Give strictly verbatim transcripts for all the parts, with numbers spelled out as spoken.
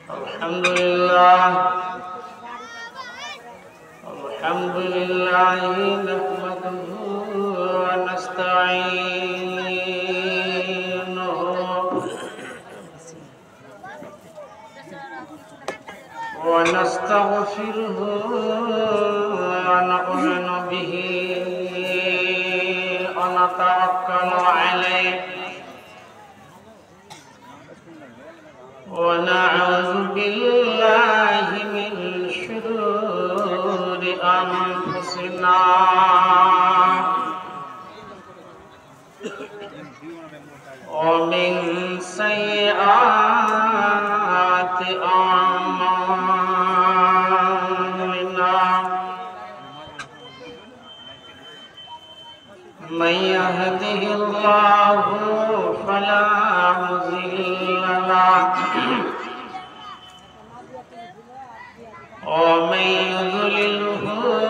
الحمد لله الحمد لله نحمده ونستعينه ونستغفره ونؤمن به ونتوكل عليه ونعوذ بالله من شرور أنفسنا ومن سيئات أعمالنا من يهده الله فلا مضل له ومن يضلله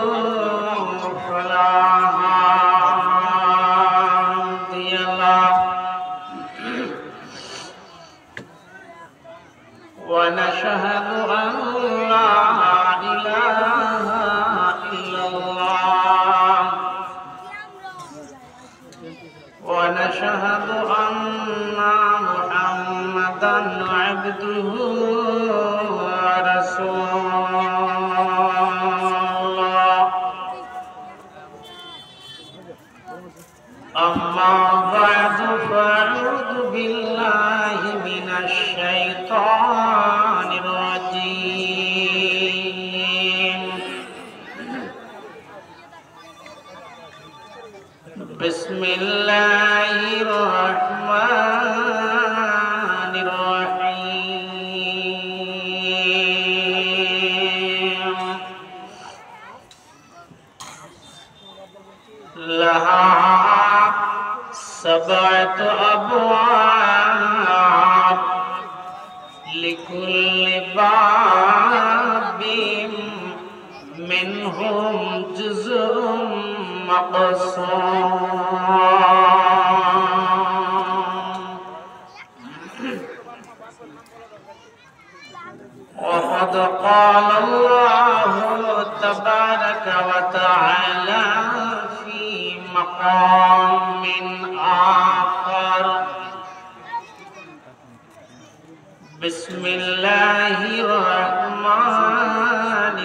فلا هادي له ونشهد أن لا إله إلا الله ونشهد أن محمدا عبده ورسوله أما بعد فأعوذ بالله من الشيطان الرجيم بسم الله الرحمن الرحيم لها سبعة أبواب لكل باب منهم جزء مقسوم وقد قال الله تبارك وتعالى في مقام آخر بسم الله الرحمن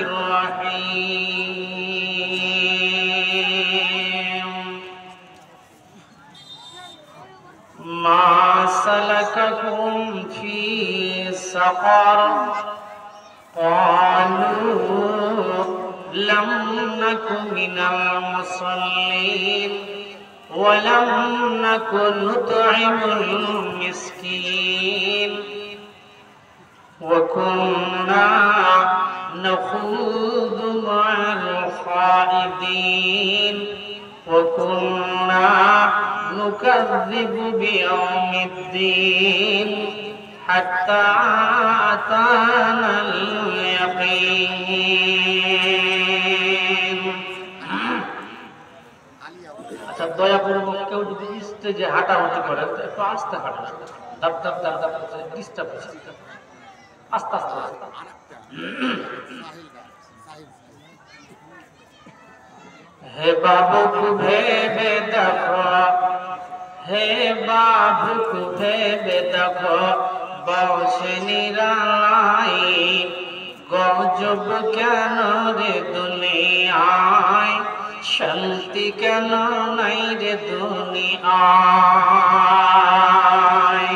الرحيم ما سلككم في سقر قالوا لم نك من المصلين ولم نكن نطعم المسكين وكنا نخوض مع الخائضين وكنا نكذب بيوم الدين حتى أتانا اليقين আচ্ছা দয়াপূর্বক কেউ যদি স্টেজে হাঁটাহাঁটি করে একটু আস্তে হাঁটবে দাপ দাপ দাপ দাপ ডিস্টার্ব হচ্ছে আস্তে আস্তে হে বাবুক ভেবে দেখো হে বাবুক ভেবে দেখো বসে নিরালাই গজব কেন রে দুনিয়ায় শান্তি কেন নাই রে দুনিয়ায়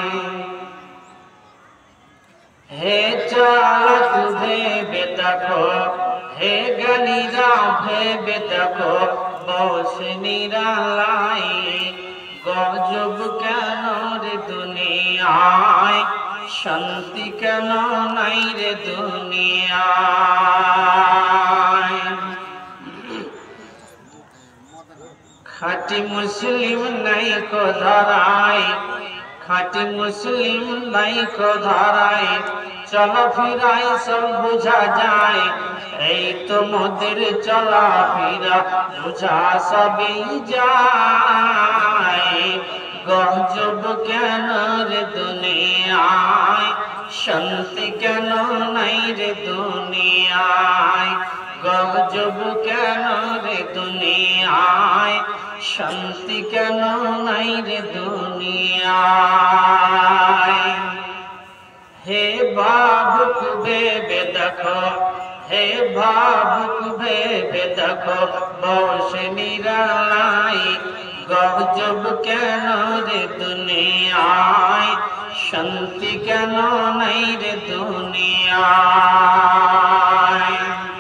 হে চালক ভেবে দেখো হে জ্ঞানীরা ভেবে দেখো বসে নিরালাই গজব কেন রে দুনিয়ায় শান্তি কেন নাই রে দুনিয়ায় খাঁটি মুসলিম নাই কো ধরায় খাঁটি মুসলিম নাই কো ধরায় চলা ফিরাই সব বুঝা যায় এই তো মোদের চলা ফিরা বুঝা সবই যায় গজব কেন রে দুনিয়ায়, শান্তি কেন নাই রে দুনিয়ায়, গজব কেন রে দুনিয়ায়, শান্তি কেন নাই রে দুনিয়ায়। হে ভাবুক ভেবে দেখো, হে ভাবুক ভেবে দেখো, বসে নিরালায়, গজব কেন রে দুনিয়ায়, শান্তি কেন নাই রে দুনিয়ায়।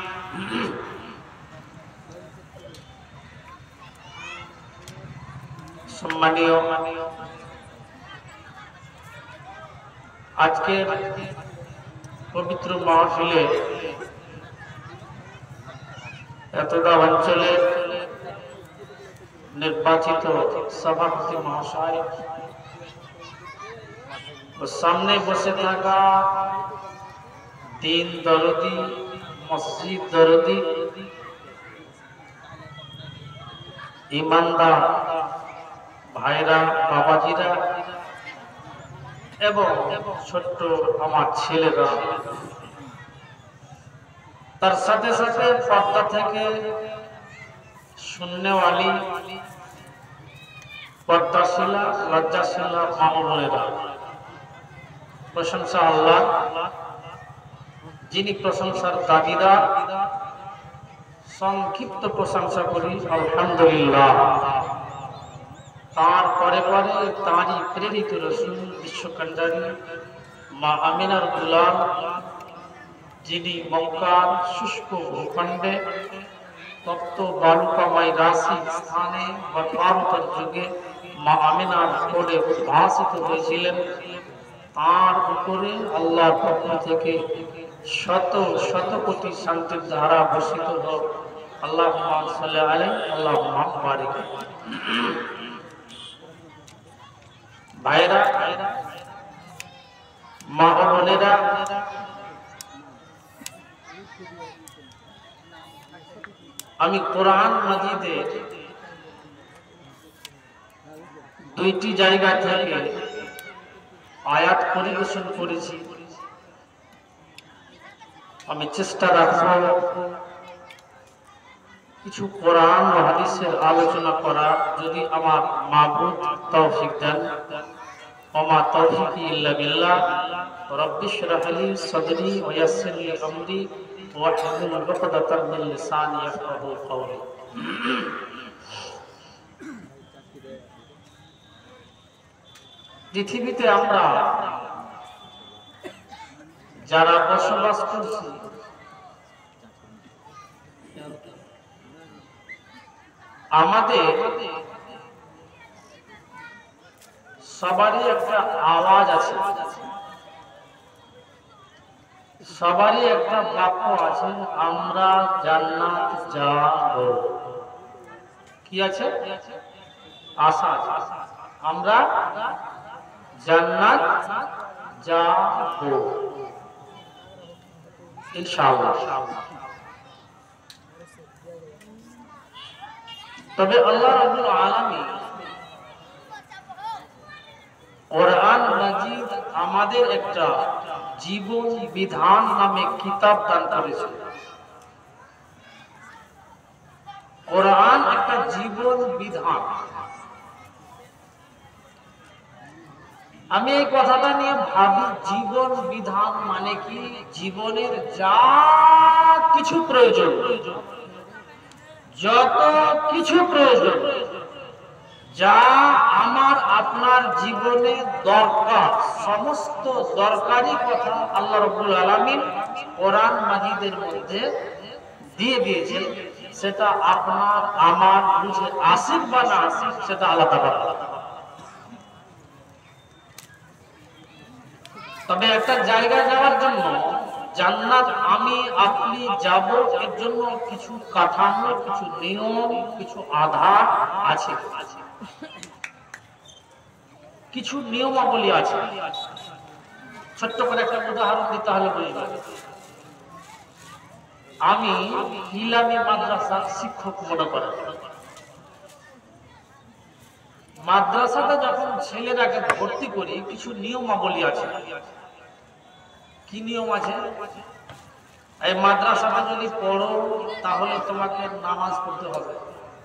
সম্মানীয় আজকের পবিত্র মাহফিলে এতটা অঞ্চলে নির্বাচিত সভাপতি মহাশয় ও সামনে বসে থাকা দিন দরদি, মসজিদ দরদি, ইমানদার ভাইরা, বাবাজিরা এবং ছোট্ট আমার ছেলেরা, তার সাথে সাথে পর্দা থেকে শূন্যওয়ালি, পর্দাশীলা, লজ্জাশীলা মা ও বোনেরা, প্রশংসা আল্লাহ, যিনি প্রশংসার দাবিদার। সংক্ষিপ্ত প্রশংসা করি আলহামদুলিল্লাহ। তার পরে পরে তাঁরই প্রেরিত রাসূল বিশ্বকন্যারী মা আমিনার দুলাল, যিনি মক্কার শুষ্ক ভূখণ্ডে তপ্ত বালুকাময় রাশি স্থানে বা পার্বত্য যুগে মা আমিনার কোলে উদ্ভাসিত হয়েছিলেন, তার উপরে আল্লাহর পক্ষ থেকে শত শত কোটি শান্তির ধারা বর্ষিত হোক। আল্লাহুম্মা সাল্লি আলাইহি, আল্লাহুম্মা বারিক। ভাইরা, মা ও বোনেরা, আমি কোরআন মাজিদের দুইটি জায়গা থেকে আয়াত পরিবেশন করেছি। আমি চেষ্টা রাখব কিছু কোরআন ও হাদিসের আলোচনা করার, যদি আমার মাবুদ তৌফিক দেন। ওমা তৌফিকি ইল্লা বিল্লাহ। রব্বি ইশরাহ লি সাদরি ওয়া ইয়াসসির লি আমরি ওয়াহলুল উকদাতাম মিন লিসানি ইয়াফকাহু কওলি। পৃথিবীতে আমরা যারা বসবাস করছি, আমাদের সবারই একটা আওয়াজ আছে, সবারই একটা বাক্য আছে, আমরা জান্নাত যাব। কি আছে? আশা আছে, আমরা জান্নাত যাব ইনশাআল্লাহ। তবে আল্লাহ রাব্বুল আলামিন কোরআন মাজিদ আমাদের একটা জীবন বিধান নামে কিতাব দান করেছে। কোরআন একটা জীবন বিধান। আমি এই কথাটা নিয়ে ভাবি, জীবন বিধান মানে কি? জীবনের যা কিছু প্রয়োজন, যত কিছু প্রয়োজন, যা আমার আপনার জীবনে দরকার, সমস্ত দরকারি কথা আল্লাহ রাব্বুল আলামিন কোরআন মাজিদের মধ্যে দিয়ে দিয়েছেন। সেটা আপনার আমার বুঝে আসিক বা না আসিক সেটা আলাদা ব্যাপার। তবে একটা জায়গায় যাওয়ার জন্য, জান্নাত আমি আপনি যাব, এর জন্য কিছু কাঠামো, কিছু নিয়ম, কিছু আধার আছে, কিছু নিয়মাবলী আছে। ছোট্ট করে একটা উদাহরণ দিতে হলে বলি, আমি ইলামি মাদ্রাসার শিক্ষক মনে করেন, মাদ্রাসাতে যখন ছেলেরাকে ভর্তি করি কিছু নিয়মাবলী আছে। কি নিয়ম আছে? এই মাদ্রাসাটা যদি পড়ো তাহলে তোমাকে নামাজ পড়তে হবে,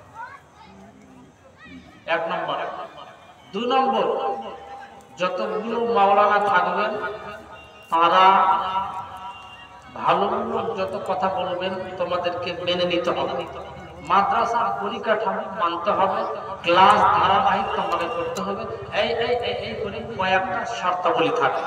এক নম্বর। দুই নম্বর, যতগুলো মাওলানা থাকবেন তারা ভালো যত কথা বলবেন তোমাদেরকে মেনে নিতে হবে। মাদ্রাসার পরিকাঠামো মানতে হবে, ক্লাস ধারাবাহিক তোমাকে করতে হবে। এই এই এই করে কয়েকটা শর্তাবলী থাকে।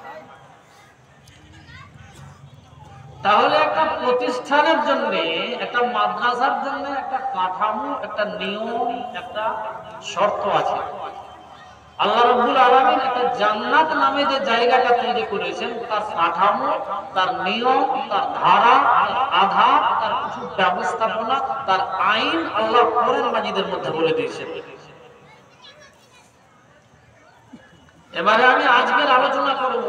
তাহলে একটা প্রতিষ্ঠানের জন্য, একটা মাদ্রাসার জন্য একটা কাঠামো, একটা নিয়ম, একটা শর্ত আছে। আল্লাহ রাব্বুল আলামিন একটা জান্নাত নামে যে জায়গাটা তৈরি করেছেন, তার কাঠামো, তার নিয়ম, তার ধারা, তার আধার, তার কিছু ব্যবস্থাপনা, তার আইন আল্লাহ কোরআন মাজিদের মধ্যে বলে দিয়েছেন। এবারে আমি আজকের আলোচনা করব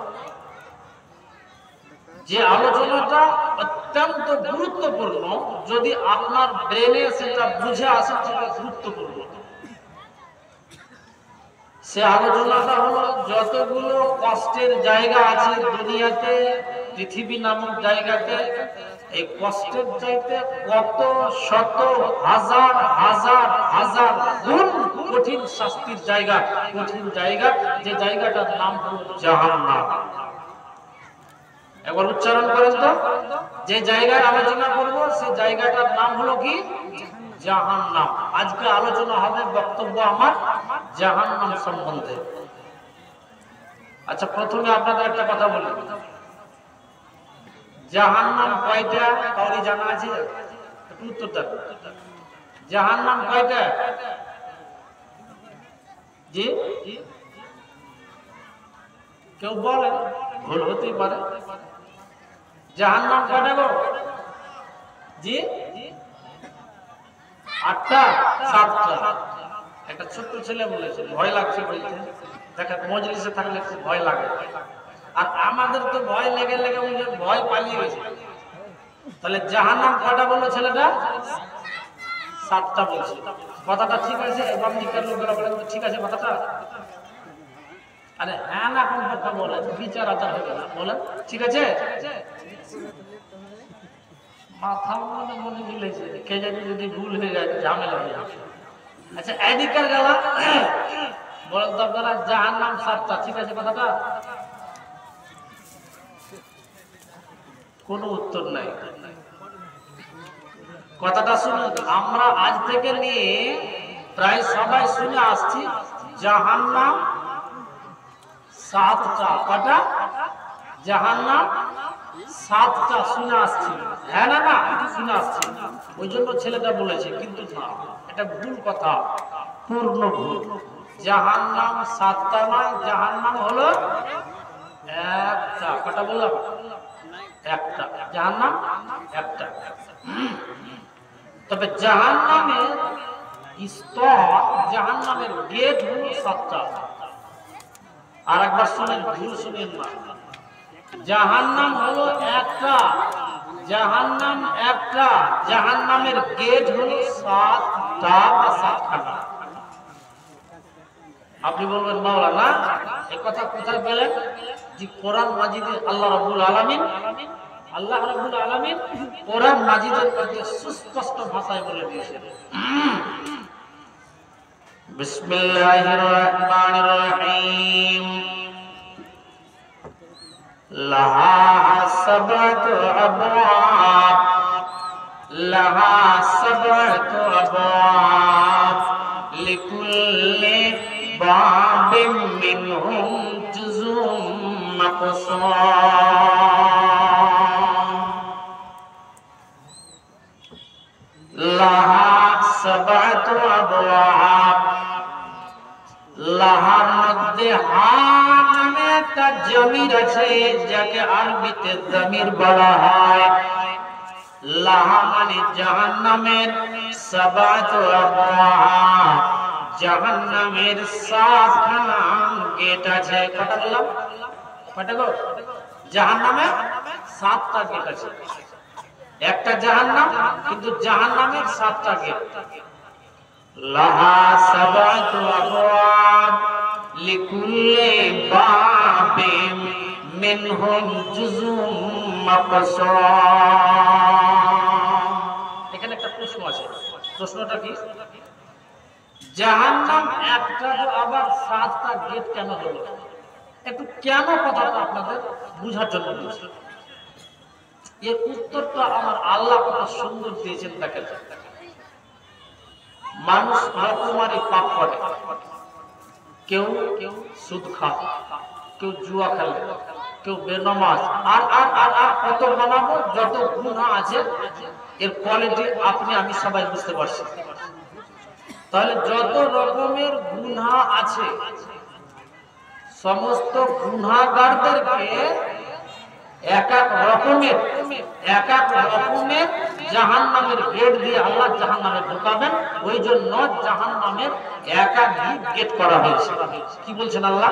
যে আলোচনাটা অত্যন্ত গুরুত্বপূর্ণ। যদি আপনার ব্রেনে সেটা বুঝে আসে সেটা গুরুত্বপূর্ণ। সে আলোচনাটা হলো যতগুলো কষ্টের জায়গা আছে দুনিয়াতে, পৃথিবী নামক জায়গাতে, এই কষ্টের চাইতে কত শত হাজার হাজার হাজার গুণ কঠিন শাস্তির জায়গা, কঠিন জায়গা, যে জায়গাটার নাম হলো জাহান্নাম। একবার উচ্চারণ করেন তো, যে জায়গায় আলোচনা করব সে জায়গাটার নাম হলো কি? জাহান্নাম। আজকে আলোচনা হবে, বক্তব্য আমার জাহান্নাম সম্বন্ধে। আচ্ছা, প্রথমে আপনাদের একটা কথা বলি, জাহান্নাম কয়টা কাউরি জানা আছে? একটু উত্তর দেন। জাহান্নাম কয়টা? জি, কেউ বলে, ভুল হতেই পারে। জাহান্নাম কয়টা গো? জি, আটটা, সাতটা। একটা ছোট্ট ছেলে বলেছে, ভয় লাগছে বলতে। দেখেন, মজলিসে থাকলে খুব ভয় লাগে, আর আমাদের তো ভয় লেগে লেগে ভয় পালিয়ে গেছে। তাহলে জাহান্নাম কয়টা বললো ছেলেটা? সাতটা বলছে। কথাটা ঠিক আছে? বাম দিকের লোকেরা বলেন ঠিক আছে কথাটা? আরে হ্যাঁ না কোন কথা বলেন, বিচার আচার হবে না, বলেন ঠিক আছে? মাথা মনে মনে মিলেছে, কে জানি যদি ভুল হয়ে যায় ঝামেলা হয়ে যাবে। আচ্ছা, এদিকের গেলা বলেন তো আপনারা, জাহান্নাম সাতটা, ঠিক আছে কথাটা? কোনো উত্তর নাই। কথাটা শুনুন, আমরা আজ থেকে নিয়ে প্রায় সবাই শুনে আসছি জাহান্নাম সাতটা। কটা? জাহান্নাম সাতটা শুনে আসছি। হ্যাঁ না না শুনে আসছি, ওই জন্য ছেলেটা বলেছে। কিন্তু না, এটা ভুল কথা, পূর্ণ ভুল। জাহান্নাম সাতটা নয়, জাহান্নাম হলো একটা। কটা বললাম? একটা। জাহান্নাম একটা। তবে জাহান্নামের স্তর, জাহান্নামের গেট হলো সাতটা। আর একবার শুনেন, ভুল শুনেন না। জাহান্নাম হলো একটা, জাহান্নাম একটা, জাহান্নামের গেট হলো সাতটা বা সাতখানা। আপনি বলবেন মাওলানা এই কথা কোথায় পেলেন? যে কোরআন মাজিদে আল্লাহ রাব্বুল আলামিন, আল্লাহ রাব্বুল আলামিন কোরআন মাজিদের মধ্যে সুস্পষ্ট ভাষায় বলে দিয়েছেন। বিসমিল্লাহির রহমানির রহিম। লাহা সাবআতু আবওয়াব, লাহা সাবআতু আবওয়াব, লিকুল্লি বাবিন মিনহুম জুজুম মাকসুম। লাহা সাবআতু আবওয়াব, লাহার মধ্যে হা নামে একটা জমির আছে, যাকে আরবিতে জমির বলা হয়। লাহা মানে জাহান্নামের, সাবআতু আবওয়াব, জাহান্নামের সাতখানা গেট আছে। কটা বললাম? কটা গো? জাহান্নামের সাতটা গেট আছে। একটা জাহান্নাম, কিন্তু জাহান্নামের সাতটা গেট। লাহা সাবাতু আবওয়াব লিকুল্লি বাবিম মিনহুম জুজুম মাকসাম। এখানে একটা প্রশ্ন আছে, প্রশ্নটা কি? জাহান্নাম একটা তো আবার সাতটা গেট কেন হলো? একটু কেন কথাটা আপনাদের বুঝার জন্য বলছি। এর উত্তরটা আমার আল্লাহ কত সুন্দর দিয়েছেন দেখেন। মানুষ রকমারি পাপ করে, কেউ কেউ সুদ খায়, কেউ জুয়া খেলে, কেউ বেনামাজ, আর আর আর আর কত বানাবো, যত গুনাহ আছে এর কোয়ালিটি আপনি আমি সবাই বুঝতে পারছি। তাহলে যত রকমের গুনাহ আছে সমস্ত গুনাহগারদেরকে এক এক রকমের এক এক রকমের জাহান্নামের গেট দিয়ে আল্লাহ জাহান্নামে ঢোকাবেন। ওই জন্য জাহান্নামের একাধিক গেট করা হয়েছে। কি বলছেন আল্লাহ?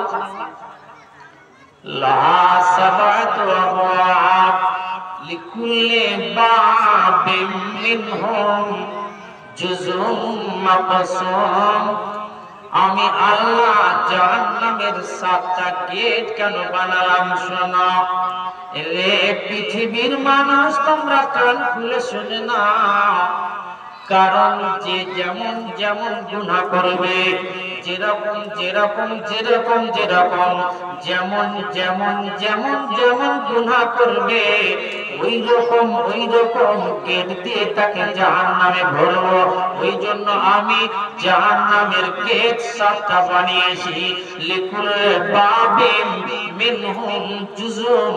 লাহা সাবাতু আবওয়াব লিকুল্লি বাবিম মিনহুম জুজুম মাকসাম। আমি আল্লাহ জাহান্নামের সাতটা গেট কেন বানালাম শোনো। রে পৃথিবীর মানুষ তোমরা কান খুলে শুনে নাও। কারণ যে যেমন যেমন গুনাহ করবে, যেরকম যেরকম যেরকম যেরকম যেমন যেমন যেমন যেমন গুনাহ করবে ওই রকম ওই রকম গেট দিয়ে তাকে জাহান্নামে ভরবো। ওই জন্য আমি জাহান্নামের গেট সাতটা বানিয়েছি। লিকুল্লি বাবিম মিনহুম জুজুম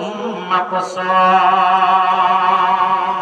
মাকসাম।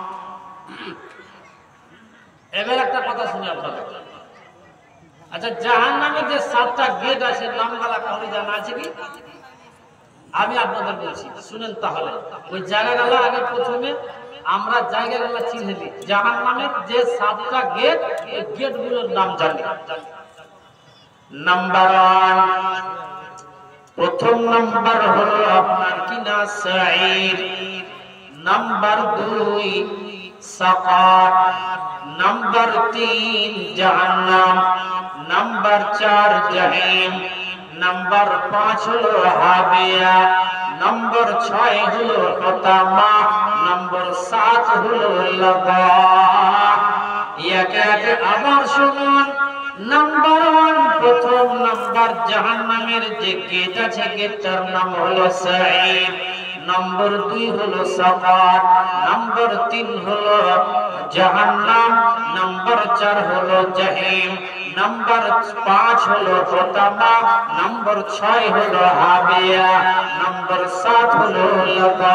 এবার একটা কথা শুনি আপনাদের। আচ্ছা, জাহান্নামের যে সাতটা গেট আছে নামগুলা কাউকে জানা আছে কি? আমি আপনাদের বলছি, শুনেন তাহলে। ওই জায়গাগুলো আগে প্রথমে আমরা জায়গাগুলো চিনে নিই। জাহান্নামের যে সাতটা গেট, এই গেটগুলোর নাম জানি। নাম্বার ওয়ান, প্রথম নাম্বার হলো আপনার কিনা সাঈর। নাম্বার দুই সাকার। নাম্বার তিন জাহান্নাম। নাম্বার চার জাহিম। নাম্বার পাঁচ হলো হাবিয়া। নাম্বার ছয় হলো হুতামা। নাম্বার সাত হলো লাযা। একে একে আবার শুনুন। নাম্বার ওয়ান, প্রথম নাম্বার জাহান্নামের যে গেট আছে গেটটার নাম হলো সাঈর। নম্বর দুই হলো সাকার। নম্বর তিন হলো জাহান্নাম। নম্বর চার হলো জাহিম। নম্বর পাঁচ হলো হুতামা। নম্বর ছয় হলো হাবিয়া। নম্বর সাত হলো লাযা।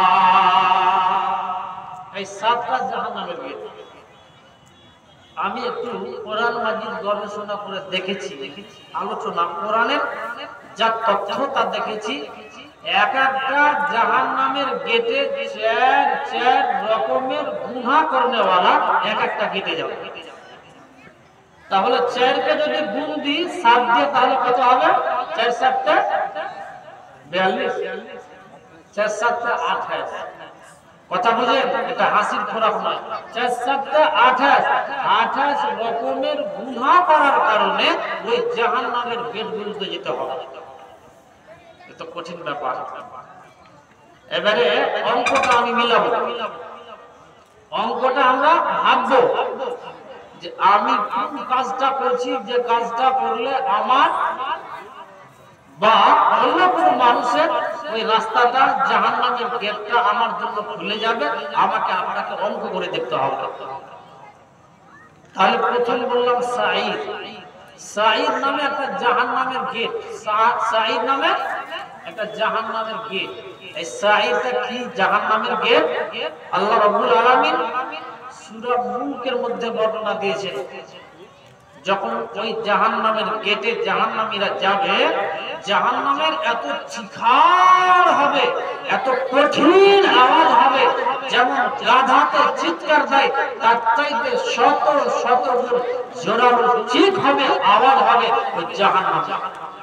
এই সাতটা জাহান্নামের গেট। আমি একটু কোরআন মাজিদ গবেষণা করে দেখেছি, আলোচনা কোরআনের যা তথ্য তা দেখেছি। এক একটা জাহান্নামের গেটে চার চার রকমের গুনাহ করনেওয়ালা এক একটা গেটে যাবে। তাহলে চারকে যদি গুণ দিই সাত দিয়ে তাহলে কত হবে? চার সাতটা বিয়াল্লিশ, চার সাতটা আঠাশ। কথা বুঝেন? এটা হাসির খোরাক নয়। চার সাতটা আঠাশ, আঠাশ রকমের গুনাহ করার কারণে ওই জাহান্নামের গেটগুলোতে যেতে হবে। এটা কঠিন ব্যাপার। এবারে অঙ্কটা আমি মিলাবো। অঙ্কটা আমরা ভাববো যে আমি কোন কাজটা করছি, যে কাজটা করলে আমার বা অন্য কোনো মানুষের ওই রাস্তাটা জাহান্নামের গেটটা আমার জন্য খুলে যাবে। আমাকে আপনাকে অঙ্ক করে দেখতে হবে। তাহলে প্রথম বললাম সাঈর। সাঈর নামে একটা জাহান্নামের গেট। সাঈর নামে একটা জাহান্নামের গেট। এই সাঈরটা কি জাহান্নামের গেট? আল্লাহ রাব্বুল আলামিন সূরা মুলকের মধ্যে বর্ণনা দিয়েছেন। যখন ওই জাহান্নামের গেটে জাহান্নামীরা যাবে, জাহান্নামের এত চিৎকার হবে, এত কঠিন আওয়াজ হবে, যেমন গাধাতে চিৎকার দেয় তার চাইতে শত শত গুণ জোরালো চিৎ হবে, আওয়াজ হবে ওই জাহান্নামে।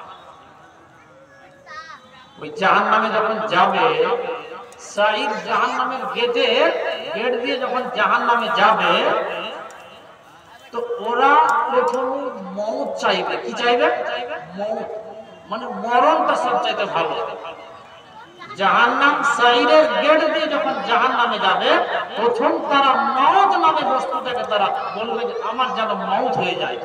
ওই জাহান্নামে যখন যাবে, সাঈর জাহান্নামের গেটে গেট দিয়ে যখন জাহান্নামে যাবে, তো ওরা প্রথমে মওত চাইবে। কি চাইবে? মওত, মানে মরণটা সবচাইতে ভালো। জাহান্নাম সাইরের গেট দিয়ে যখন জাহান্নামে যাবে, প্রথম তারা মওত নামে বস্তুটাকে তারা বলবে যে আমার যেন মওত হয়ে যায়।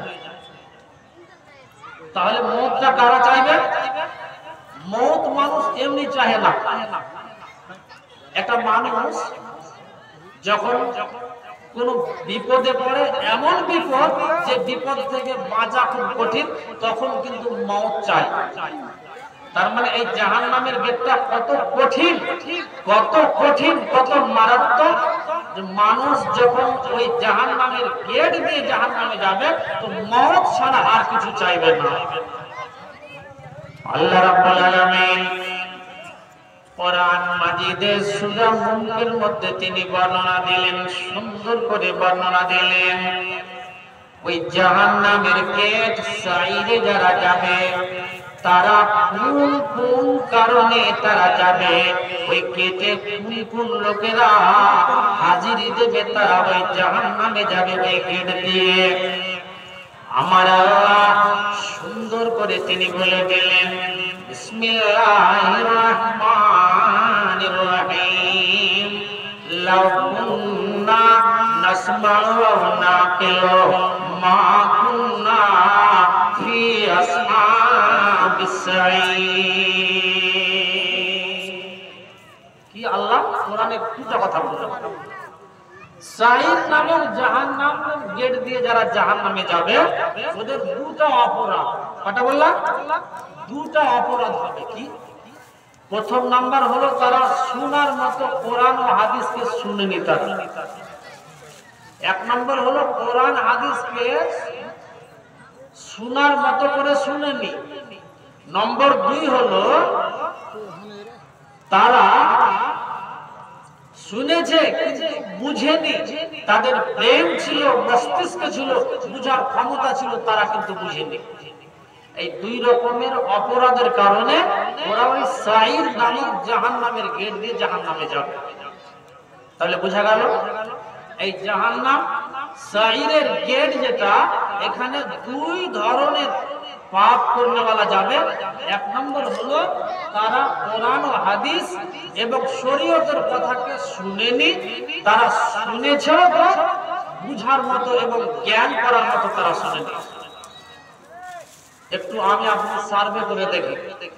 তাহলে মওতটা কারা চাইবে? মওত মানুষ এমনি চাহে না। একটা মানুষ যখন কোন বিপদে পড়ে, এমন বিপদ যে বিপদ থেকে বাঁচা খুব কঠিন, তখন কিন্তু মওত চায়। তার মানে এই জাহান্নামের গেটটা কত কঠিন, কত কঠিন, কত মারাত্মক, যে মানুষ যখন ওই জাহান্নামের গেট দিয়ে জাহান্নামে যাবে তো মওত ছাড়া আর কিছু চাইবে না। আল্লাহ রাব্বুল আলামিন কোরআন মাজিদে সূরা মুলকের মধ্যে তিনি বর্ণনা দিলেন, সুন্দর করে বর্ণনা দিলেন। ওই জাহান্নামের গেট সাইরে যারা যাবে, তারা কোন কোন কারণে তারা যাবে, ওই গেটে কোন কোন লোকেরা হাজিরি দেবে, তারা ওই জাহান্নামে যাবে ওই গেট দিয়ে। আমার আল্লাহ সুন্দর করে তিনি বলে দিলেন, বিসমিল্লাহির রহমানির রহিম, লাউ কুন্না নাসমাউ ওয়া নাকিলু মা কুন্না ফি আসহাবিস সাঈর। কি আল্লাহ কোরআনে দুটো কথা বলেন। সাঈর নামের জাহান্নামের গেট দিয়ে যারা জাহান্নামে যাবে, ওদের দুটো অপরাধ। কটা বললাম? দুটো অপরাধ হবে। কি? প্রথম নাম্বার হলো তারা শোনার মতো কোরআন ও হাদিসকে শুনেনি। তারা এক নম্বর হলো কোরআন হাদিসকে শোনার মতো করে শুনেনি। নম্বর দুই হলো তারা শুনেছে কিন্তু বুঝেনি। তাদের ব্রেন ছিল, মস্তিষ্ক ছিল, বুঝার ক্ষমতা ছিল, তারা কিন্তু বুঝেনি। এই দুই রকমের অপরাধের কারণে ওরা ওই সাঈর নামক জাহান্নামের গেট দিয়ে জাহান্নামে যাবে। তাহলে বোঝা গেল এই জাহান্নাম সাঈরের গেট যেটা, এখানে দুই ধরনের পাপ করনেওয়ালা যাবে। এক নম্বর হলো তারা কোরআন ও হাদিস এবং শরীয়তের কথাকে শুনেনি, তারা শুনেছে তো বুঝার মতো এবং জ্ঞান করার মতো তারা শুনেনি। একটু আমি আপনি সার্ভে করে দেখি,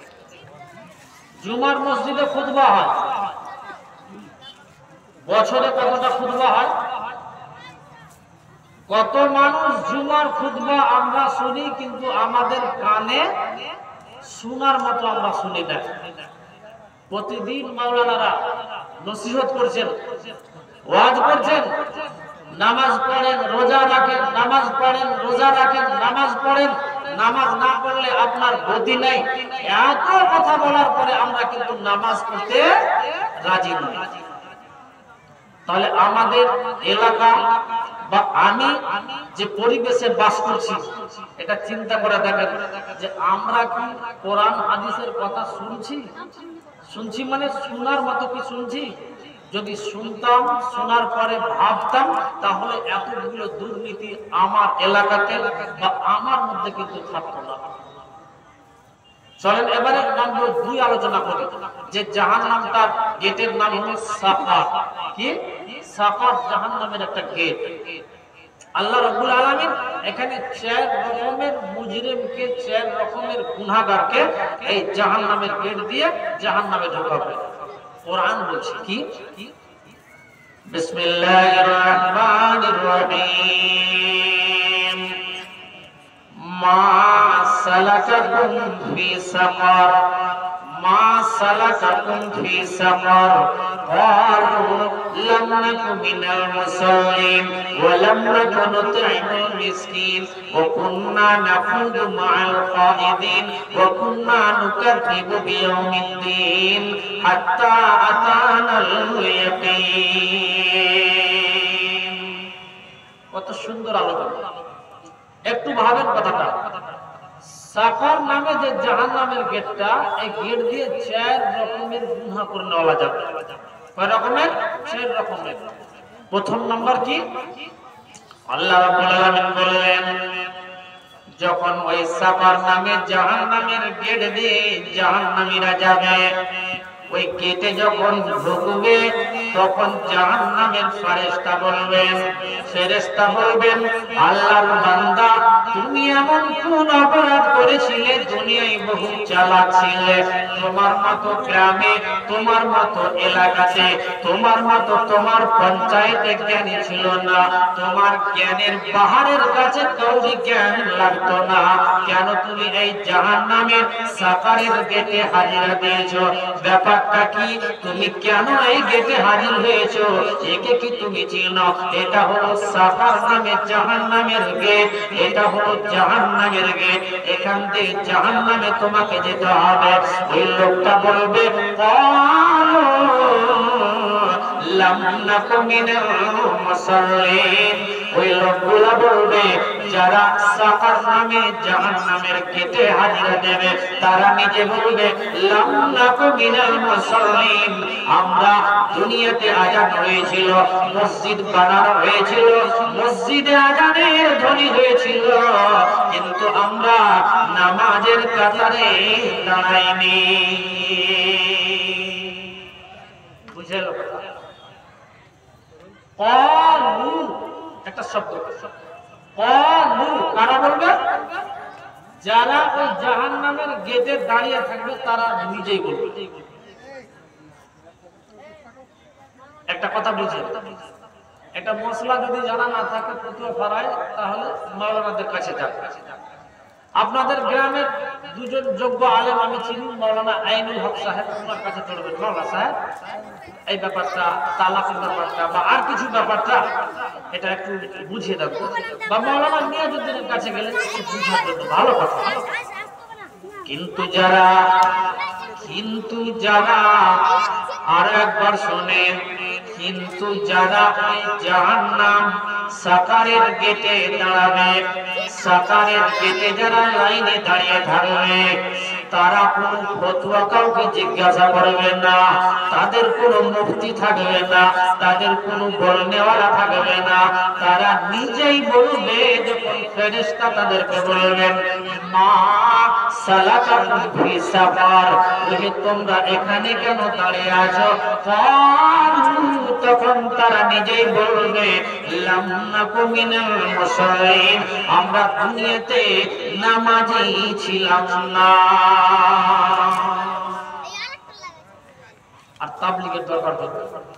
জুমার মসজিদে খুতবা হয়, বছরে কতটা খুতবা হয়? কত মানুষ জুমার খুতবা আমরা শুনি, কিন্তু আমাদের কানে শোনার মতো আমরা শুনি না। প্রতিদিন মাওলানারা নসিহত করছেন, ওয়াজ করছেন, নামাজ পড়েন, রোজা রাখেন, নামাজ পড়েন, রোজা রাখেন, নামাজ পড়েন, নামাজ না পড়লে আপনার গতি নাই। এত কথা বলার পরে আমরা কিন্তু নামাজ পড়তে রাজি নই। তাহলে আমাদের এলাকা বা আমি যে পরিবেশে বাস করছি, এটা চিন্তা করে দেখেন যে আমরা কি কোরআন হাদিসের কথা শুনছি? শুনছি মানে শোনার মতো কি শুনছি? যদি শুনতাম, শোনার পরে ভাবতাম, তাহলে এতগুলো দুর্নীতি আমার এলাকাতে বা আমার মধ্যে কিন্তু থাকতো না। চলেন এবারে নম্বর দুই আলোচনা করি, যে জাহান্নামটার গেটের নাম হলো সাকার। কি? সাকার জাহান্নামের একটা গেট। আল্লাহ রাব্বুল আলামিন এখানে চার রকমের মুজরিমকে, চার রকমের গুনাহগারকে এই জাহান্নামের গেট দিয়ে জাহান্নামে ঢোকাবে। কোরআন বলছে কি? বিসমিল্লাহির রহমানির রহিম, মা সালাকাকুম ফি সাকার, মা সালাকাকুম ফি সাকার, ক্বালু লাম নাকু মিনাল মুসাল্লিন ওয়া লাম নাকু নুতঈমুল মিসকিন ওয়া কুন্না নাখুযু মা'আল খাইদিন ওয়া কুন্না নুকাযযিবু বিয়াউমিদ্দিন হাত্তা আতানাল ইয়াকিন। কত সুন্দর আলোচনা। একটু ভাবেন কথাটা। সাকার নামে যে জাহান্নামের গেটটা, এই গেট দিয়ে চার রকমের গুনাহ করনেওয়ালা যাবে। কয় রকমের? চার রকমের। প্রথম নাম্বার কি? আল্লাহ রাব্বুল আলামিন বললেন, যখন ওই সাফার নামে জাহান্নামের গেট দিয়ে জাহান্নামীরা যাবে, ওই গেটে যখন ঢুকবে তখন জাহান্নামের ফেরেশতা বলবেন ফেরেশতা বলবেন আল্লাহর বান্দা, তুমি এমন কোন অপরাধ করেছিলে? দুনিয়ায় বহু চালাক ছিলে, তোমার মতো গ্রামে, তোমার মতো এলাকাতে, তোমার মতো তোমার পঞ্চায়েতে জ্ঞানী ছিল না, তোমার জ্ঞানের পাহাড়ের কাছে কাউরি জ্ঞান লাগতো না, কেন তুমি এই জাহান্নামের সাফারের গেটে হাজিরা দিয়েছো? ব্যাপারটা কি? তুমি কেন এই গেটে হাজির হয়েছো? একে কি তুমি চিনো? এটা হলো সাফার নামে জাহান্নামের গেট, এটা হলো জাহান্নামের গেট, এখান দিয়ে জাহান্নামে তোমাকে যেতে হবে। ওই লোকটা বলবে ক্বালু লাম নাকু মিনাল মুসাল্লিন। ওই লোকগুলা বলবে, যারা সাফার নামে জাহান্নামের গেটে হাজিরা দেবে, তারা নিজে বলবে লাম নাকু মিনাল মুসাল্লিন, আমরা দুনিয়াতে আযান হয়েছিল, মসজিদ বানানো হয়েছিল, মসজিদে আযানের ধ্বনি হয়েছিল, কিন্তু আমরা নামাজের কাতারে দাঁড়াইনি। বুঝলো? ক্বালু একটা শব্দ, ক্বালু কারা বলবে? যারা ওই জাহান্নামের গেটে দাঁড়িয়ে থাকবে তারা নিজেই বলবে। একটা কথা বুঝে, একটা মশলা যদি জানা না থাকে ফতুয়া ফারায়, তাহলে মাওলানাদের কাছে যাবে। আপনাদের গ্রামের দুজন যোগ্য আলেম আমি চিনি, মাওলানা আইনুল হক সাহেব, ওনার কাছে চলবেন। মাওলানা সাহেব, এই ব্যাপারটা, তালাকের ব্যাপারটা বা আর কিছু ব্যাপারটা, এটা একটু বুঝিয়ে দেবো। বা মাওলানা নিয়াজউদ্দিনের কাছে গেলে ভালো কথা। কিন্তু যারা কিন্তু যারা আর একবার শোনেন, কিন্তু যারা ওই জাহান্নাম সাকারের গেটে দাঁড়াবে, সাকারের গেটে যারা লাইনে দাঁড়িয়ে থাকবে, তারা কোনো ফতোয়া কাউকে জিজ্ঞাসা করবে না, তাদের কোনো মুফতি থাকবে না, তাদের কোনো বলনেওয়ালা থাকবে না, তারা নিজেই বলবে। যখন ফেরেশতা তাদেরকে বলবেন মা সালাকাকুম ফি সাফার, ওহে তোমরা এখানে কেন দাঁড়িয়ে আছো? তখন তারা নিজেই বলবে লাম নাকু মিনাল মুসাল্লিন, আমরা দুনিয়াতে নামাজি ছিলাম না। আর তাবলীগের দরকার করবে,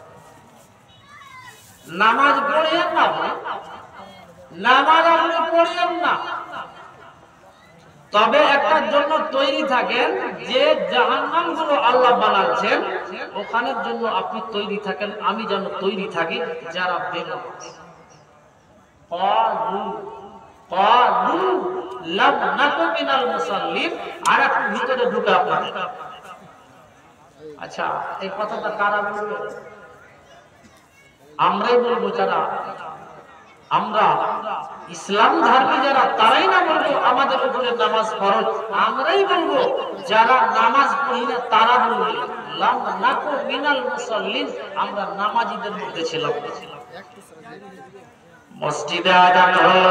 নামাজ পড়েন না, নামাজ আপনি পড়েন না, তবে একটার জন্য তৈরি থাকেন, যে জাহান্নাম গুলো আল্লাহ বানাচ্ছেন ওখানের জন্য আপনি তৈরি থাকেন। আমি যেন তৈরি থাকি যারা বেনামাজ। ক্বালু ক্বালু লাম নাকু মিনাল মুসাল্লিন। আর একটু ভিতরে ঢুকে আপনাদের, আচ্ছা এই কথাটা কারা বলবে? আমরাই বলবো। যারা আমরা ইসলাম ধর্মী যারা, তারাই না বলবো আমাদের উপরে নামাজ ফরজ? আমরাই বলবো। যারা নামাজ পড়ি না তারা বলবে লাম নাকু মিনাল মুসাল্লিন, আমরা নামাজীদের মধ্যে ছিলাম। মসজিদে আযান হলো,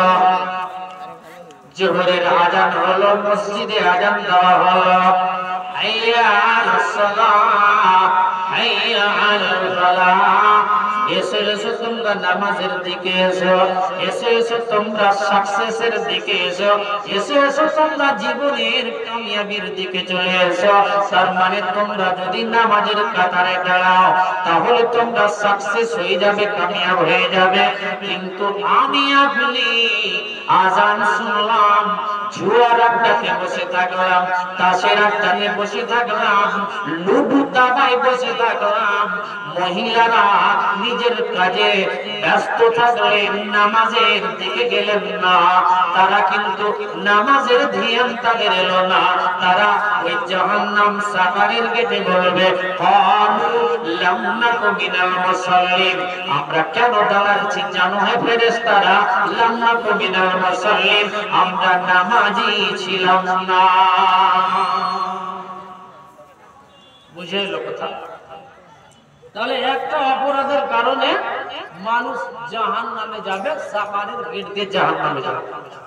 জোহরের আযান হলো, মসজিদে আযান দেওয়া হলো, হাইয়া আলাস সালাহ হাইয়া আলাল ফালাহ, এসো এসো তোমরা নামাজের দিকে এসো, এসো এসো তোমরা সাকসেসের দিকে এসো, এসো এসো তোমরা জীবনের কামিয়াবির দিকে চলে এসো। তার মানে তোমরা যদি নামাজের কাতারে দাঁড়াও তাহলে তোমরা সাকসেস হয়ে যাবে, কামিয়াব হয়ে যাবে। কিন্তু আমি আপনি আজান শুনলাম, জুয়ার আড্ডাতে বসে থাকলাম, তাসের আড্ডাতে বসে থাকলাম, লুডু দাবায় বসে থাকলাম, মহিলারা নিজের কাজে ব্যস্ত থাকলেন, নামাজের দিকে গেলেন না, তারা কিন্তু নামাজের ধ্যান তাদের এলো না। তারা ওই জাহান্নাম সাফারের গেটে বলবে ক্বালু লাম নাকু মিনাল মুসাল্লিন, আমরা কেন দাঁড়াচ্ছি জানো হে ফেরেশতারা? লাম নাকু মিনাল মুসাল্লিন, আমরা নামাজি ছিলাম না। বুঝে এলো কথা? তাহলে একটা অপরাধের কারণে মানুষ জাহান্নামে যাবে, সাফারের গেট দিয়ে জাহান্নামে যাবে।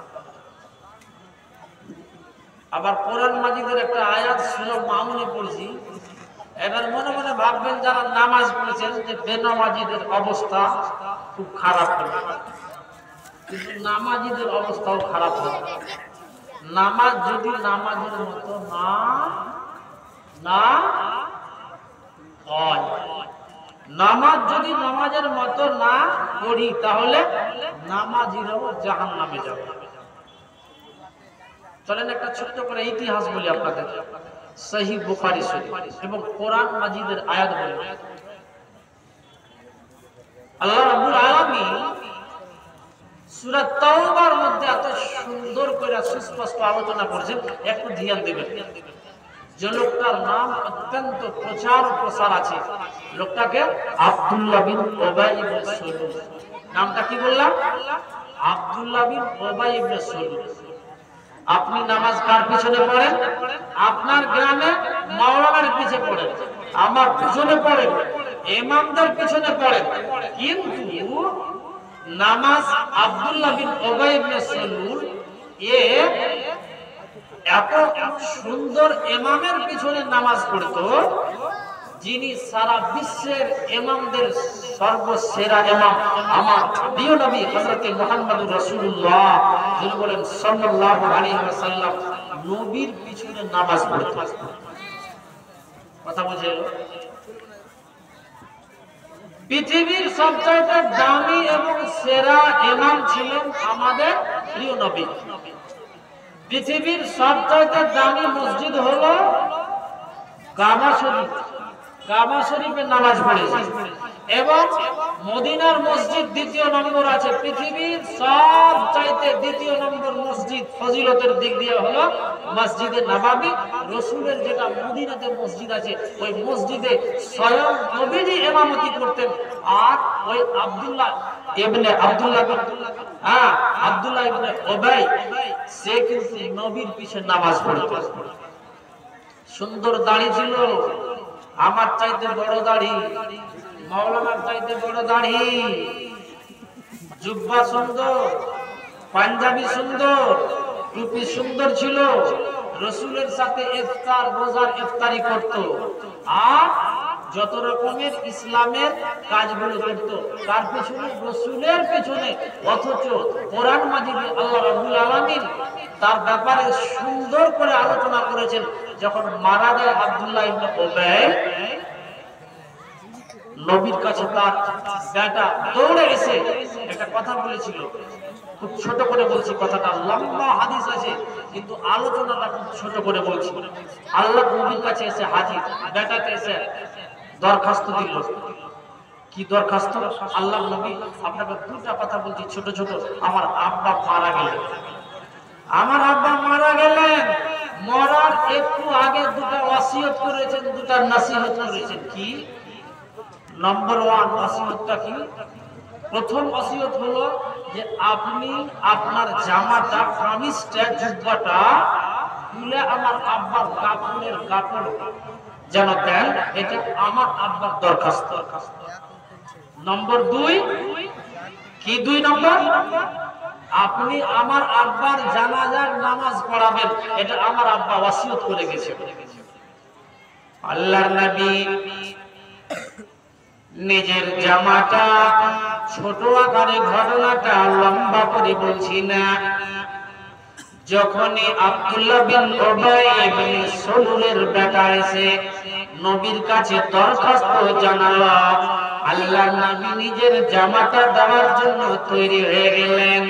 আবার কোরআন মাজিদের একটা আয়াত শুনে মামুনি পড়ছি, এবার মনে মনে ভাববেন যারা নামাজ পড়েছেন যে বেনামাজিদের অবস্থা খুব খারাপ হবে, কিন্তু নামাজিদের অবস্থাও খারাপ হবে। নামাজ যদি নামাজের মতো না না হয়, নামাজ যদি নামাজের মতো না করি তাহলে নামাজিরাও জাহান্নামে যাবে। চলেন একটা ছোট্ট করে ইতিহাস বলি আপনাদের, সহিহ বুখারী শরীফ এবং কোরআন মাজিদের আয়াত বলি। আল্লাহ রাব্বুল আলামিন সূরা তাওবার মধ্যে এত সুন্দর করে সুস্পষ্ট আলোচনা করেছেন, একটু ধ্যান দিবেন। যে লোকটার নাম অত্যন্ত প্রচার ও প্রসার আছে, লোকটাকে আব্দুল্লাহ বিন উবাই ইবনে সালুল। নামটা কি বললাম? আব্দুল্লাহ বিন উবাই ইবনে সালুল। আপনি নামাজ কার পিছনে পড়েন? আপনার গ্রামে মাওলানার পিছনে পড়েন, আমার পিছনে পড়েন, ইমামদের পিছনে পড়েন, কিন্তু নামাজ আব্দুল্লাহ বিন উবাই ইবনে সালুল এ এত সুন্দর ইমামের পিছনে নামাজ পড়তো, যিনি সারা বিশ্বের ইমামদের সর্বসেরা ইমাম, আমার প্রিয় নবী হযরত মুহাম্মদুর রাসূলুল্লাহ যিনি বলেন সাল্লাল্লাহু আলাইহি ওয়াসাল্লাম, নবীর পিছনে নামাজ পড়তো। কথা বুঝেন? পৃথিবীর সবচেয়ে দামি এবং সেরা ইমাম ছিলেন আমাদের প্রিয় নবী। পৃথিবীর সবচেয়ে দামি মসজিদ হলো কাবা শরীফ, কাবা শরীফে নামাজ পড়েছে, এবং মদিনার মসজিদ দ্বিতীয় নম্বর আছে। পৃথিবীর সবচাইতে দ্বিতীয় নম্বর মসজিদ ফজিলতের দিক দিয়ে হলো মসজিদে নববী। রাসূলের যেটা মদিনাতে মসজিদ আছে, ওই মসজিদে স্বয়ং নবীজি ইমামতি করতেন, আর ওই আব্দুল্লাহ ইবনে আব্দুল্লাহ হ্যাঁ আব্দুল্লাহ ইবনে উবাই সে কিন্তু নবীর পিছনে নামাজ পড়তো। সুন্দর দাড়ি ছিল, আমার চাইতে বড় দাড়ি, মাওলানার চাইতে বড় দাড়ি, জুব্বা সুন্দর, পাঞ্জাবি সুন্দর, টুপি সুন্দর ছিল। রাসূলের সাথে ইফতার রোজার ইফতারি করত, আর যত রকমের ইসলামের কাজগুলো করত, তার পিছনে রাসূলের পিছনে। অথচ কোরআন মাজিদে আল্লাহ রাব্বুল আলামিন তার ব্যাপারে সুন্দর করে আলোচনা করেছেন। যখন মারা যায় আব্দুল্লাহ ইবনে উবাই, নবীর কাছে তার বেটা দৌড়ে এসে একটা কথা বলেছিল, খুব ছোট করে বলছি কথাটা, লম্বা হাদিস আছে কিন্তু আলোচনাটা খুব ছোট করে বলছি। আল্লাহ নবীর কাছে এসে হাজির, বেটাকে এসে দরখাস্ত দিল। কি দরখাস্ত? আল্লাহ নবী, আপনাকে দুটা কথা বলছি ছোট ছোট। আমার আব্বা মারা গেলেন, আমার আব্বা মারা গেলেন, মরার একটু আগে দুটা ওয়াসিয়ত করেছেন, দুটা নসিহত করেছেন। কি? নম্বর ওয়ান ওয়াসিয়তটা কি? প্রথম ওয়াসিয়ত হলো যে আপনি আপনার জামাটা, কামিজটা, জুব্বাটা খুলে আমার আব্বার কাপড়ের কাপড় যেন দেন, এটা আমার আব্বার দরখাস্ত। নম্বর দুই কি? দুই নম্বর, আপনি আমার আব্বার জানাজার নামাজ পড়াবেন, এটা আমার আব্বা ওয়াসিয়ত করে গেছে। আল্লাহর নবী নিজের জামাটা ছোট আকারে, ঘটনাটা লম্বা করে বলছি না, যখনই আব্দুল্লাহ বিন উবাই ইবনে সালুলের বেটা এসে নবীর কাছে দরখাস্ত জানালো, আল্লাহর নবী নিজের জামাটা দেওয়ার জন্য তৈরি হয়ে গেলেন।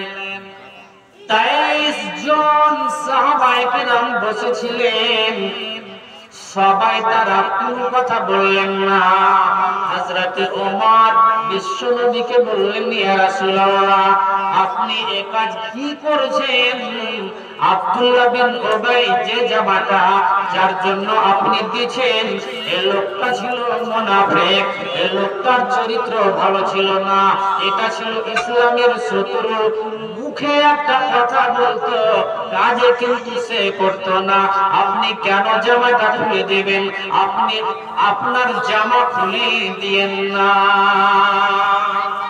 তেইশ জন সাহাবায়ে কেরাম বসেছিলেন, সবাই তারা কোনো কথা বললেন না। হযরতে ওমর বিশ্ব নবীকে বললেন, ইয়া রাসূলুল্লাহ, আপনি এই কাজ কি করেছেন? আব্দুল্লাহ বিন উবাই যে জামাটা যার জন্য আপনি দিয়েছেন, এই লোকটা ছিল মুনাফিক, এই লোকটার চরিত্র ভালো ছিল না, এটা ছিল ইসলামের শত্রু। মুখে একটা কথা বলতো, কাজে কিন্তু সে করতো না। আপনি কেন জামাটা খুলে দিবেন? আপনি আপনার জামা খুলে দিয়েন না।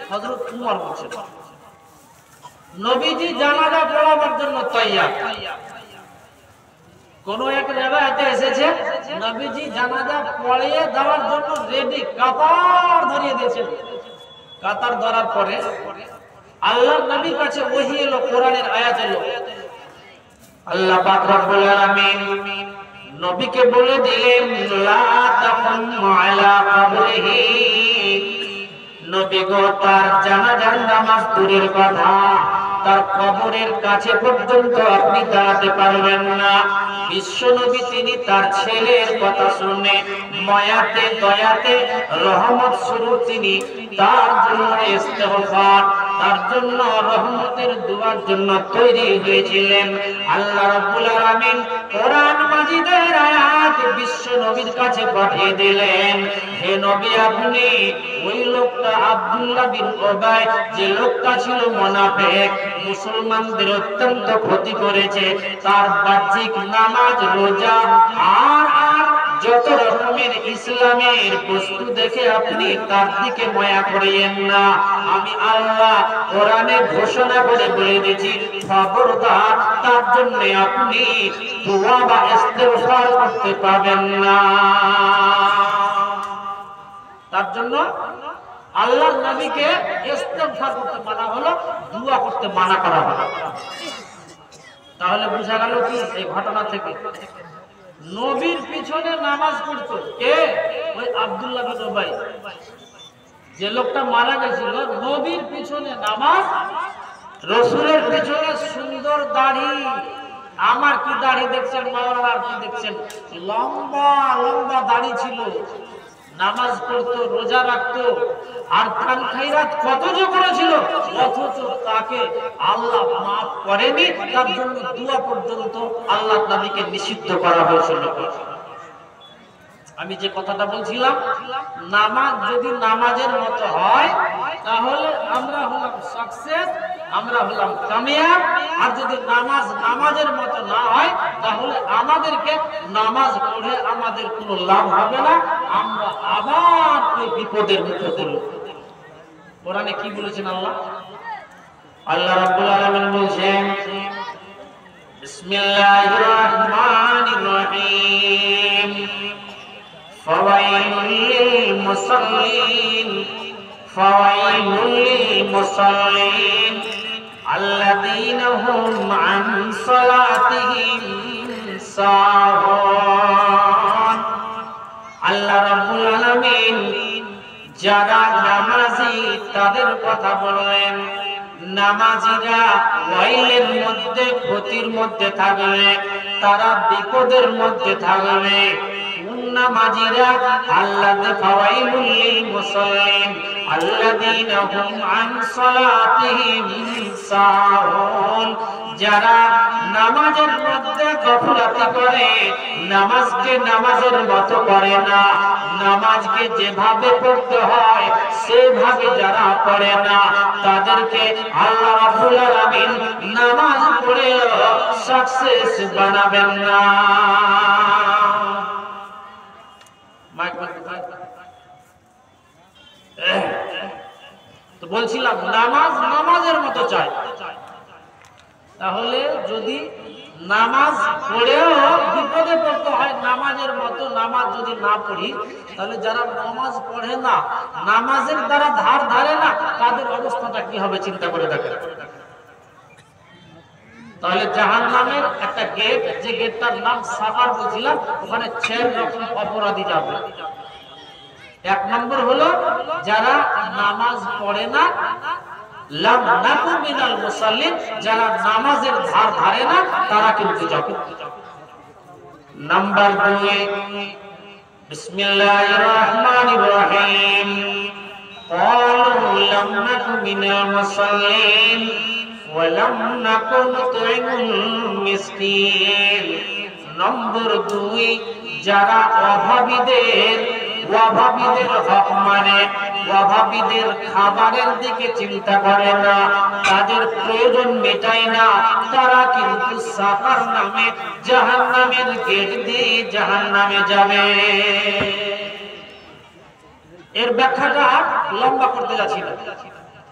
হযরত উমর বলছেন নবীজি জানাজা পড়াবার জন্য তৈয়ার। কোন এক রিওয়ায়াতে এসেছে নবীজি জানাজা পড়িয়ে দেওয়ার জন্য রেডি, কাতার ধরিয়ে দিয়েছেন। কাতার ধরার পরে আল্লাহর নবীর কাছে ওহী এলো, কোরআনের আয়াত এলো। আল্লাহ পাক রব্বুল আলামিন নবীকে বলে দিলেন লা তাকুম আলা কবরিহি, নবী গো তার জানাজার নামাজ দূরের কথা, তার কবরের কাছে পর্যন্ত আপনি দাঁড়াতে পারবেন না। বিশ্ব নবী তিনি তার ছেলের কথা শুনে মায়াতে দয়াতে রহমত স্বরূপ তিনি তার জন্য ইস্তেগফার, তার জন্য রহমতের দুয়ার জন্য তৈরি হয়েছিলেন। আল্লাহ রাব্বুল আলামিন কোরআন মাজিদের আয়াত বিশ্ব নবীর কাছে পাঠিয়ে দিলেন, হে নবী আপনি ওই লোকটা আব্দুল্লাহ বিন উবাই, যে লোকটা ছিল মুনাফিক, মুসলমানদের অত্যন্ত ক্ষতি করেছে, তার বাহ্যিক নামাজ রোজা আর আর যত রকমের ইসলামের বস্তু দেখে আপনি তার দিকে মায়া করিয়েন না। আমি আল্লাহ কোরআনে ঘোষণা করে বলে দিয়েছি খবরদার তার জন্য আপনি দোয়া বা ইস্তেগফার করতে পাবেন না। তার জন্য আল্লাহর নবীকে ইস্তেগফার করতে মানা হলো, দোয়া করতে মানা করা হলো। তাহলে বোঝা গেল কি এই ঘটনা থেকে নবীর পিছনে নামাজ পড়তো কে? ওই আব্দুল্লাহ বিন উবাই, যে লোকটা মারা গেছিল। নবীর পিছনে নামাজ, রাসূলের পিছনে সুন্দর দাড়ি। আমার কি দাড়ি দেখছেন, মাওলানা কি দেখছেন? লম্বা লম্বা দাড়ি ছিল, নামাজ পড়তো, রোজা রাখতো, আর দান খায়রাত কত যে করেছিল, অথচ তাকে আল্লাহ মাফ করেনি। তার জন্য দোয়া পর্যন্ত আল্লাহর নবীকে নিষিদ্ধ করা হয়েছিল। আমি যে কথাটা বলছিলাম, নামাজ যদি নামাজের মতো হয় তাহলে আমরা হলাম সাকসেস, আমরা হলাম কামিয়াব। আর যদি নামাজ নামাজের মতো না হয় তাহলে আমাদেরকে নামাজ পড়ে আমাদের কোনো লাভ হবে না, আমরা আবার ওই বিপদের মুখে পড়ব। কোরআনে কি বলেছেন আল্লাহ? আল্লাহ রাব্বুল আলামিন বলেন বিসমিল্লাহির রহমানির রহিম ফাওয়াইলুল লিল মুসাল্লিন ফাওয়াইলুল লিল মুসাল্লিন আল্লাযীনা হুম আন সালাতিহিম সাহুন। আল্লাহ রাব্বুল আলামিন যারা নামাজি তাদের কথা বললেন, নামাজিরা ওয়াইলের মধ্যে, ক্ষতির মধ্যে থাকবে, তারা বিপদের মধ্যে থাকবে। নামাজিরা আল্লাযী ফাওয়াইলুল লিল মুসাল্লিন আল্লাযীনা হুম আন সালাতিহিম সাহুন, যারা নামাজের মধ্যে গফলতি করে, নামাজকে নামাজের মতো করে না, নামাজকে যেভাবে পড়তে হয় সেভাবে যারা পড়ে না, তাদেরকে আল্লাহ রাব্বুল আলামিন নামাজ পড়ে সাকসেস বানাবেন না। তো বলছিলাম নামাজ নামাজের মতো চাই। তাহলে যদি নামাজ পড়েও বিপদে পড়তে হয় নামাজের মতো, নামাজ যদি না পড়ি তাহলে যারা নামাজ পড়ে না, নামাজের দ্বারা ধার ধারে না, তাদের অবস্থাটা কি হবে চিন্তা করে দেখেন। তাহলে জাহান্নামের একটা গেট, যে গেটটার নাম সাকার বলছিলাম, ওখানে ছয় রকম অপরাধী যাবে। এক নম্বর হলো যারা নামাজ পড়ে না, লাম নাকু মিনাল মুসাল্লিন, যারা নামাজের ধার ধারে না, তারা কিন্তু যাবে। নাম্বার দুই, বিসমিল্লাহির রহমানির রহিম ক্বালু লাম নাকু মিনাল মুসাল্লিন ওয়া লাম নাকু নুতঈমুল মিসকিন। নম্বর দুই, যারা অভাবীদের অভাবীদের হক মানে, অভাবীদের খাবারের দিকে চিন্তা করে না, তাদের প্রয়োজন মেটায় না, তারা কিন্তু সাকার নামে জাহান্নামের গেট দিয়ে জাহান্নামে যাবে। এর ব্যাখ্যাটা লম্বা করতে যাচ্ছি না,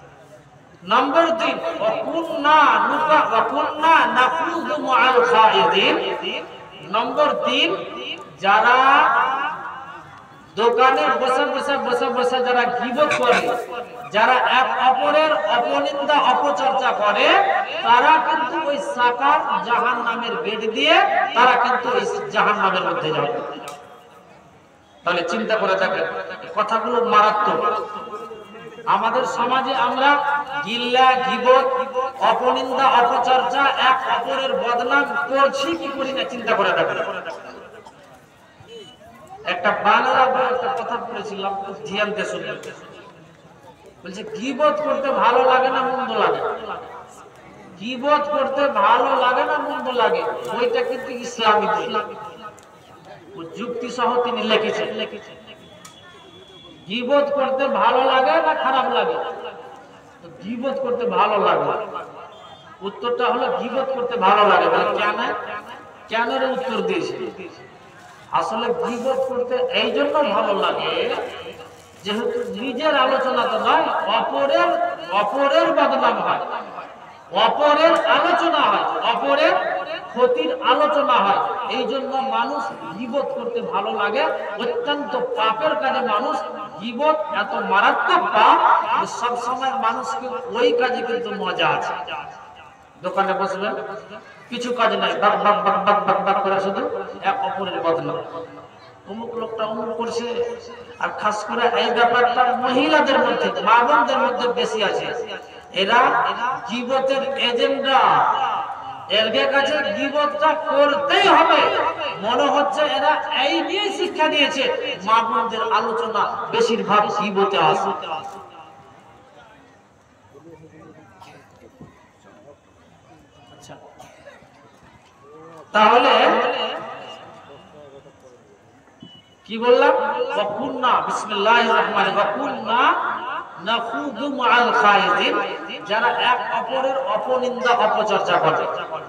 নম্বর তিন, ওয়াকুন্না নুকা ওয়াকুন্না নাখুযু মাআল খায়িদিন। নম্বর তিন, যারা দোকানে বসে বসে বসে বসে যারা গীবত করে, যারা এক অপরের অপনিন্দা অপচর্চা করে, তারা কিন্তু ওই সাকার জাহান্নামের গেট দিয়ে তারা কিন্তু ওই জাহান্নামের মধ্যে যাবে। তাহলে চিন্তা করে দেখেন, কথাগুলো মারাত্মক। আমাদের সমাজে আমরা গিল্লা গীবত অপনিন্দা অপচর্চা এক অপরের বদনাম করছি কি করি না, চিন্তা করে দেখেন। একটা বাংলা বই একটা কথা পড়েছিলাম, ধ্যান দিয়ে শুনবেন। বলছে গীবত করতে ভালো লাগে না মন্দ লাগে? গীবত করতে ভালো লাগে না মন্দ লাগে? বইটা কিন্তু ইসলামী বই, যুক্তি সহ তিনি লিখেছেন। গীবত করতে ভালো লাগে না খারাপ লাগে? গীবত করতে ভালো লাগে। উত্তরটা হলো গীবত করতে ভালো লাগে। কেন? কেন এর উত্তর দিয়েছে। আসলে গীবত করতে এই জন্য ভালো লাগে, যেহেতু নিজের আলোচনা তো নয়, অপরের অপরের বদনাম হয়, অপরের আলোচনা হয়, অপরের ক্ষতির আলোচনা হয়। এই জন্য মানুষ গীবত করতে ভালো লাগে। অত্যন্ত পাপের কাজে মানুষ গীবত এত মারাত্মক পাপ, সব সময় মানুষকে ওই কাজে কিন্তু মজা আছে। দোকানে বসবেন, কিছু কাজ নাই, বাক বাক বাক বাক বাক বাক করে শুধু এক অপরের বদনাম। অমুক লোকটা অমুক করছে। আর খাস করে এই ব্যাপারটা মহিলাদের মধ্যে, মা বোনদের মধ্যে বেশি আছে। এরা গীবতের এজেন্ডা, এদের কাছে গীবতটা করতেই হবে। মনে হচ্ছে এরা এই নিয়ে শিক্ষা দিয়েছে। মা বোনদের আলোচনা বেশিরভাগ গীবতে আসে। তাহলে কি বললাম? ওয়াকুন্না বিসমিল্লাহির রহমানির ওয়াকুন্না নাখুযু মাআল খায়িদিন, যারা এক অপরের অপনিন্দা অপচর্চা করে।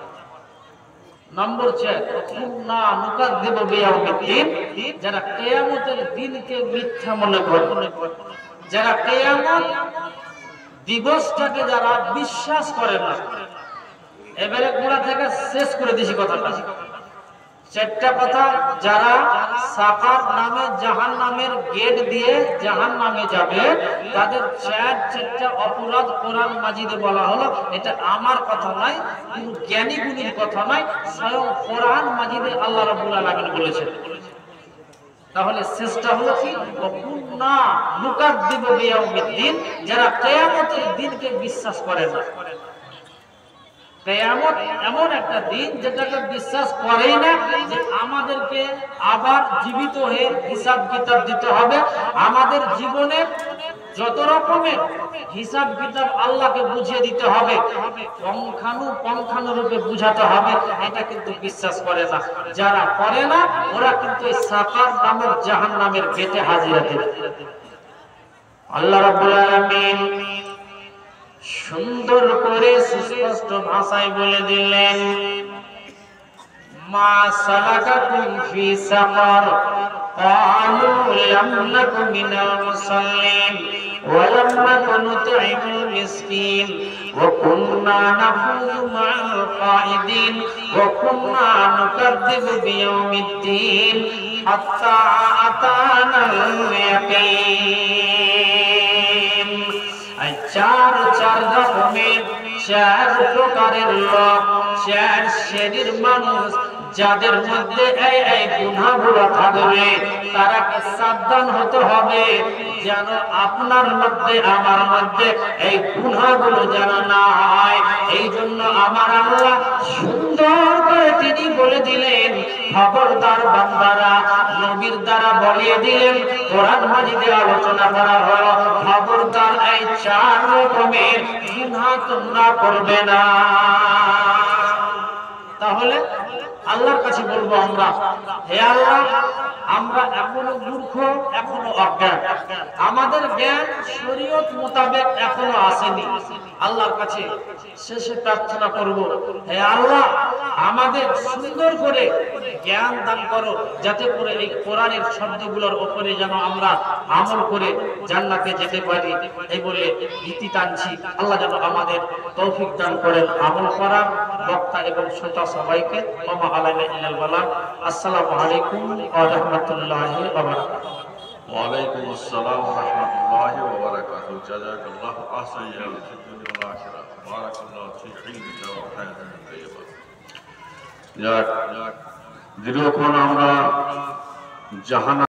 নম্বর চার, ওয়াকুন্না নুকাযযিবু বিয়াউমিদ্দিন, যারা কিয়ামতের দিনকে মিথ্যা মনে করে, যারা কিয়ামত দিবসটাকে যারা বিশ্বাস করে না। এবারে গোড়া থেকে শেষ করে দিছি কথাটা। চারটা কথা, যারা সাকার নামে জাহান্নামের গেট দিয়ে জাহান্নামে যাবে, তাদের চার চারটা অপরাধ কোরআন মাজিদে বলা হলো। এটা আমার কথা নয়, কোনো জ্ঞানী গুণীর কথা নয়, স্বয়ং কোরআন মাজিদে আল্লাহ রাব্বুল আলামিন বলেছেন। তাহলে শেষটা হলো কি? ওয়াকুন্না নুকাযযিবু বিয়াউমিদ্দিন, যারা কিয়ামতের দিনকে বিশ্বাস করে না। কিয়ামত এমন একটা দিন যেটাকে বিশ্বাস করেই না, যে আমাদেরকে আবার জীবিত হয়ে হিসাব কিতাব দিতে হবে। আমাদের জীবনের যত রকমের হিসাব কিতাব আল্লাহকে বুঝিয়ে দিতে হবে, পঙ্খানু পঙ্খানু রূপে বুঝাতে হবে, এটা কিন্তু বিশ্বাস করে না। যারা করে না ওরা কিন্তু এই সাকার নামের জাহান্নামের গেটে হাজিরা দেবে। আল্লাহ রাব্বুল আলামিন সুন্দর করে সুস্পষ্ট ভাষায় বলে দিলেন, মা সালাকাকুম ফি সাকার ক্বালু লাম নাকু মিনাল মুসাল্লিন ওয়া লাম নাকু নুতঈমুল মিসকিন ওয়া কুন্না নাখুযু মা'আল খায়িদিন ওয়া কুন্না নুকাযযিবু বিয়াউমিদ্দিন হাত্তা আতানাল ইয়াকিন। চার চার রকমের, চার প্রকারের লোক, চার শ্রেণীর মানুষ, যাদের মধ্যে এই এই গুনাহগুলো থাকবে, তারাকে সাবধান হতে হবে যেন আপনার মধ্যে আমার মধ্যে এই গুনাহগুলো যেন না হয়। এই জন্য আমার আল্লাহ সুন্দর করে তিনি বলে দিলেন, খবরদার বান্দারা, নবীর দ্বারা বলিয়ে দিলেন, কোরআন মাজিদে আলোচনা করা হলো, খবরদার এই চার রকমের গুনাহ তোমরা করবে না। তাহলে আল্লাহর কাছে বলবো আমরা, হে আল্লাহ, আমরা এখনো মূর্খ, এখনো অজ্ঞান, আমাদের জ্ঞান শরীয়ত মোতাবেক এখনো আসেনি। আল্লাহর কাছে শেষে প্রার্থনা করব, হে আল্লাহ, আমাদের সুন্দর করে জ্ঞান দান করো, যাতে করে এই কোরআনের শব্দগুলোর উপরে যেন আমরা আমল করে জান্নাতে যেতে পারি। এই বলে ইতি টানছি। আল্লাহ যেন আমাদের তৌফিক দান করেন আমল করার। বক্তা এবং শ্রোতা সবাইকে ওমা আলাইনা ইল্লাল বালাগ। আসসালামু আলাইকুম ওয়া রাহমাতুল্লাহি ওয়া বারাকাতুহু। ওয়ালাইকুম আসসালাম ওয়া রাহমাতুল্লাহি ওয়া বারাকাতুহু। জাযাকাল্লাহু আহসানাল ফিদ দুনিয়া ওয়াল আখিরাহ। বারাকাল্লাহু ফি ইলমিকা ওয়া হায়াতিন তাইয়্যিবা। যাক, দীর্ঘক্ষণ আমরা জাহান